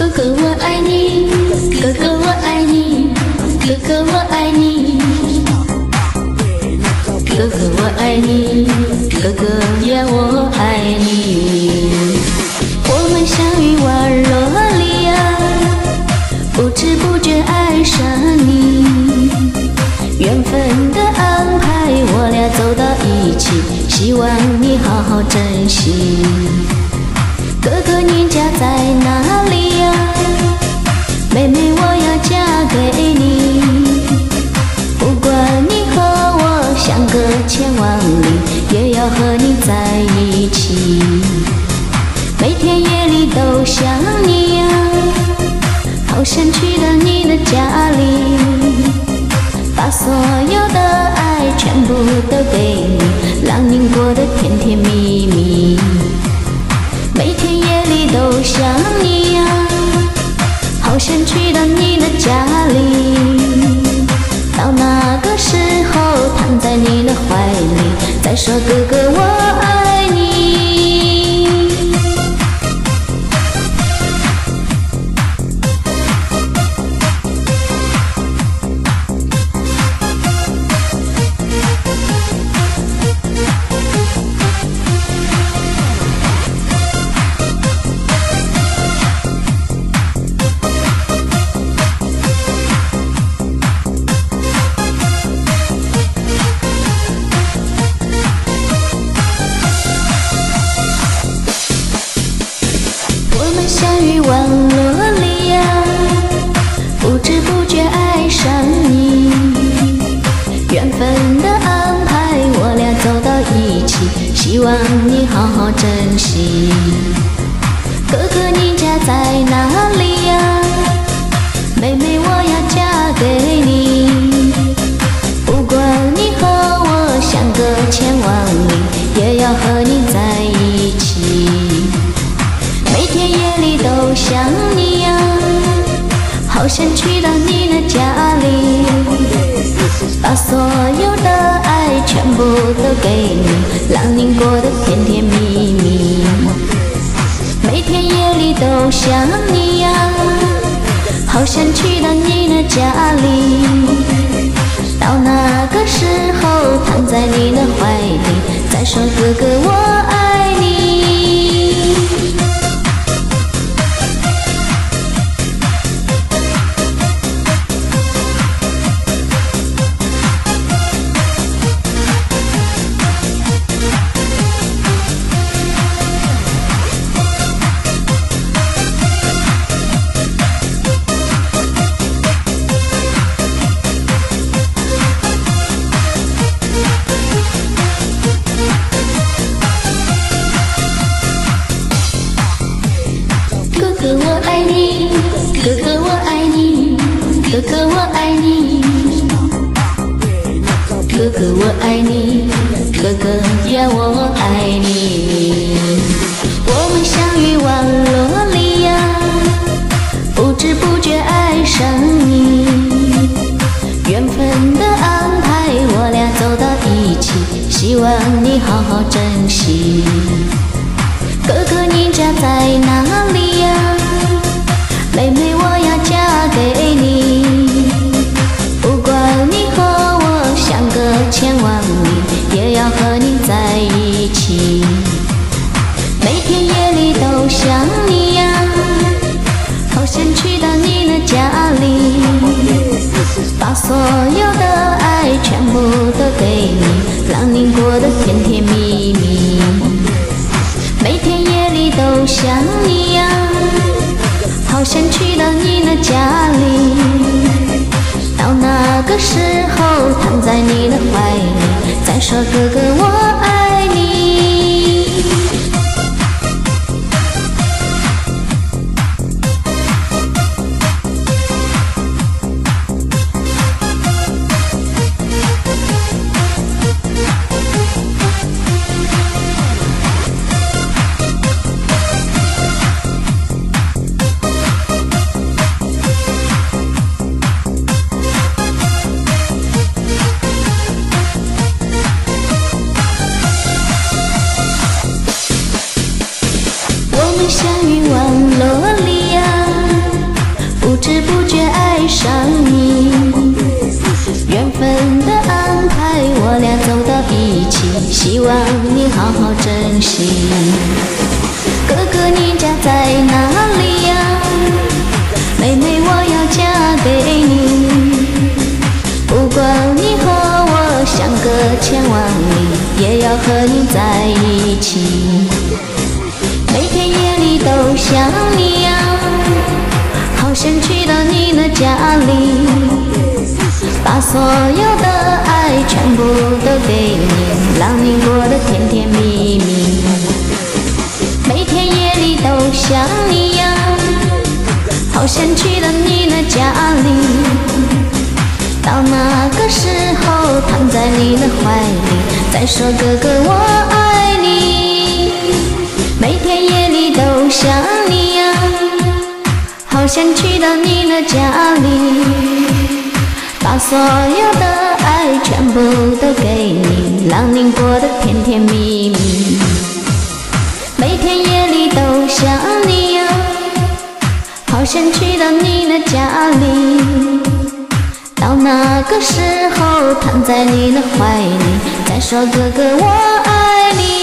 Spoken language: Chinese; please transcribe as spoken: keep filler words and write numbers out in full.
哥我爱你，哥哥我爱你，哥哥我爱你，哥哥我爱你，哥哥呀我爱你。我们相遇玩洛丽亚，不知不觉爱上你，缘分的安排，我俩走到一起，希望你好好珍惜。哥哥你家在哪里呀？妹妹我要嫁给你，不管你和我相隔千万里，也要和你在一起。每天夜里都想你呀，好想去到你的家里，把所有的爱全部都给你，让您过得甜甜蜜蜜。每天夜里都想你呀，好想去到你的家里，到那个时候躺在你的怀里，再说哥哥我爱你。相遇玩洛丽亚，不知不觉爱上你，缘分的安排，我俩走到一起，希望你好好珍惜。哥哥你家在哪里呀？妹妹我要嫁给你，不管你和我相隔千万里，也要和你在一起。每天夜里都想你呀，好想去到你的家里，把所有的爱全部都给你，让您过得甜甜蜜蜜。每天夜里都想你呀，好想去到你的家里，到那个时候躺在你的怀里，再说哥哥我爱你。哥哥我爱你，哥哥我爱你，哥哥我爱你，哥哥我爱你，哥哥呀我爱你。我们相遇玩洛丽亚，不知不觉爱上你，缘分的安排，我俩走到一起，希望你好好珍惜。哥哥你家在哪里呀？妹妹我要嫁给你，不管你和我相隔千万里，也要和你在一起。每天夜里都想你呀，好想去到你的家里，把所有的爱全部都给你，让您过得甜甜蜜蜜。每天夜里都想你呀，好想去到你的家里，到那个时候躺在你的怀里，再说哥哥我爱你。 上你。缘分的安排，我俩走到一起，希望你好好珍惜。哥哥，你家在哪里呀？妹妹，我要嫁给你。不管你和我相隔千万里，也要和你在一起。每天夜里都想你呀，好想去到你的家里，把所有的爱全部都给你，让你过得甜甜蜜蜜。每天夜里都想你呀，好想去到你的家里，到那个时候躺在你的怀里，再说哥哥我爱你。每天夜里都想你呀，好想去到你的家里，把所有的爱全部都给你，让你过得甜甜蜜蜜。每天夜里都想你呀，好想去到你的家里，到那个时候躺在你的怀里，再说哥哥我爱你。